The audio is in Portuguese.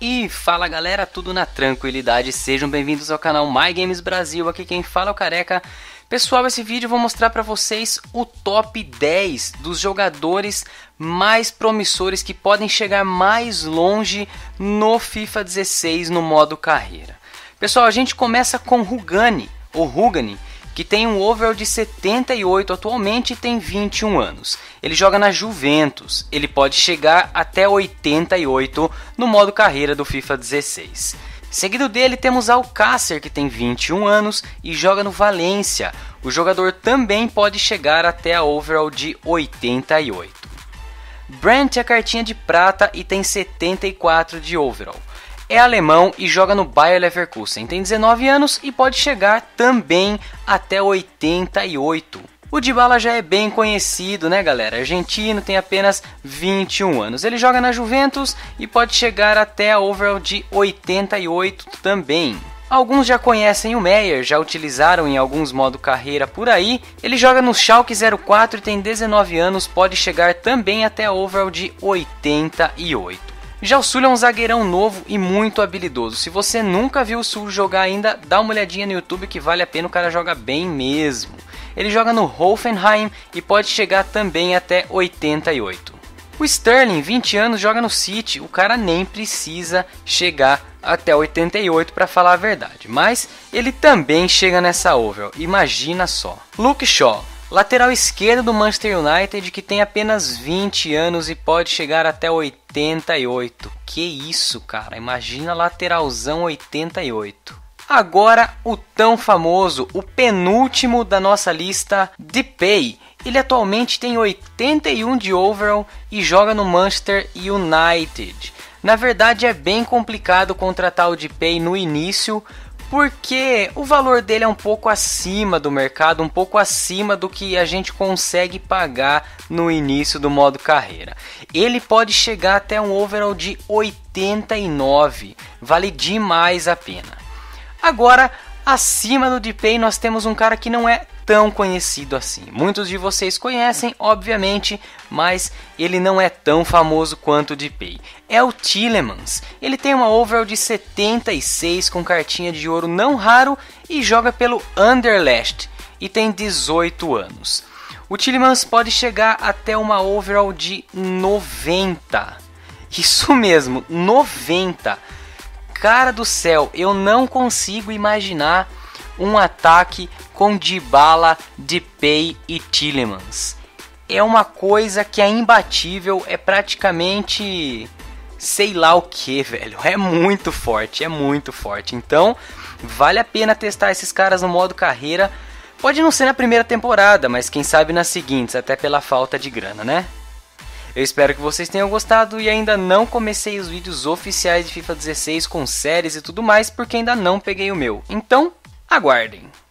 E fala galera, tudo na tranquilidade, sejam bem-vindos ao canal My Games Brasil, aqui quem fala é o Careca. Pessoal, esse vídeo eu vou mostrar para vocês o top 10 dos jogadores mais promissores que podem chegar mais longe no FIFA 16 no modo carreira. Pessoal, a gente começa com Rugani, que tem um overall de 78 atualmente e tem 21 anos. Ele joga na Juventus, ele pode chegar até 88 no modo carreira do FIFA 16. Seguido dele temos Alcácer, que tem 21 anos e joga no Valência. O jogador também pode chegar até a overall de 88. Brandt é cartinha de prata e tem 74 de overall. É alemão e joga no Bayer Leverkusen, tem 19 anos e pode chegar também até 88. O Dybala já é bem conhecido, né galera? Argentino, tem apenas 21 anos. Ele joga na Juventus e pode chegar até a overall de 88 também. Alguns já conhecem o Meyer, já utilizaram em alguns modos carreira por aí. Ele joga no Schalke 04 e tem 19 anos, pode chegar também até a overall de 88. Já o Sul é um zagueirão novo e muito habilidoso. Se você nunca viu o Sul jogar ainda, dá uma olhadinha no YouTube que vale a pena, o cara joga bem mesmo. Ele joga no Hoffenheim e pode chegar também até 88. O Sterling, 20 anos, joga no City, o cara nem precisa chegar até 88 para falar a verdade, mas ele também chega nessa overall, imagina só. Luke Shaw, lateral esquerdo do Manchester United, que tem apenas 20 anos e pode chegar até 88. Que isso, cara, imagina lateralzão 88. Agora o tão famoso, o penúltimo da nossa lista, Depay. Ele atualmente tem 81 de overall e joga no Manchester United. Na verdade é bem complicado contratar o Depay no início, porque o valor dele é um pouco acima do mercado, um pouco acima do que a gente consegue pagar no início do modo carreira. Ele pode chegar até um overall de 89, vale demais a pena. Agora, acima do Depay nós temos um cara que não é tão conhecido assim. Muitos de vocês conhecem, obviamente, mas ele não é tão famoso quanto o Depay. É o Tielemans. Ele tem uma overall de 76 com cartinha de ouro não raro e joga pelo Anderlecht e tem 18 anos. O Tielemans pode chegar até uma overall de 90. Isso mesmo, 90. Cara do céu, eu não consigo imaginar um ataque com Dybala, Depay e Tielemans. É uma coisa que é imbatível, é praticamente sei lá o que, velho. É muito forte, é muito forte. Então, vale a pena testar esses caras no modo carreira. Pode não ser na primeira temporada, mas quem sabe nas seguintes, até pela falta de grana, né? Eu espero que vocês tenham gostado e ainda não comecei os vídeos oficiais de FIFA 16 com séries e tudo mais, porque ainda não peguei o meu. Então, aguardem!